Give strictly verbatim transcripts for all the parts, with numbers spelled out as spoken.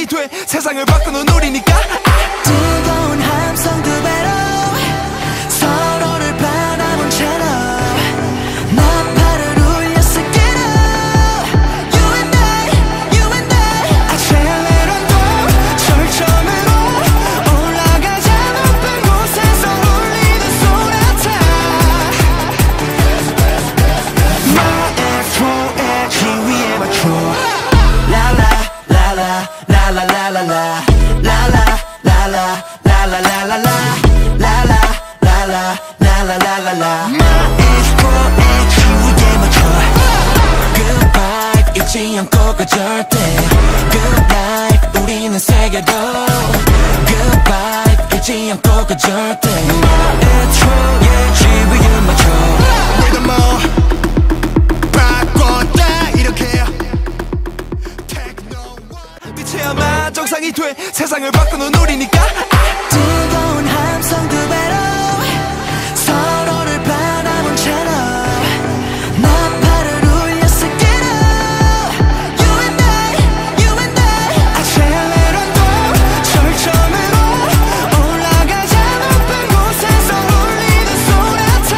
정상이 돼 세상을 바꾸는 우리니까. 뜨거운 함성 두 배로 서로를 바라본 채로 나팔을 울렸을 게로 You and I, you and I Accelerando 절정으로 올라가자 높은 곳에서 울리는 소나타 마에스트로의 지위에 맞춰 라라 라라 라라 라라 라 라라 라라 라라 라라 라 라라 라라 라라 라라 라 마에스트로의 지위에 맞춰 Good vibe 잊지 않고 가 절대 Good life 우리는 세계도 Good vibe 잊지 않고 가 절대 마에스트로의 지위에 맞춰 Rhythm on 바꿨다 이렇게 빛에야만 정상이 돼 세상을 바꾸는 우리니까. 뜨거운 함성 두 배로 서로를 바라본 채로 나팔을 울렸을 게로 You and I, you and I Accelerando 절정으로 올라가자 높은 곳에서 울리는 소나타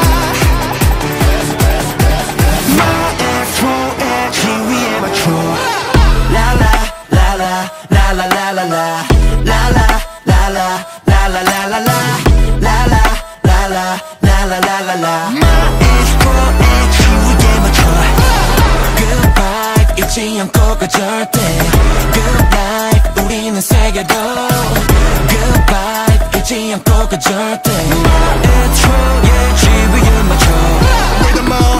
마에스트로의 지위에 맞춰 라라 라라 라라 라라 라 라라 라라 라라 라라 라 라라 라라 라라 라라 라 마에스트로의 지위에 맞춰 Good vibe 잊지 않고 가 절대 Good life 우리는 세계도 Good vibe 잊지 않고 가 절대 마에스트로의 지위에 맞춰 Rhythm on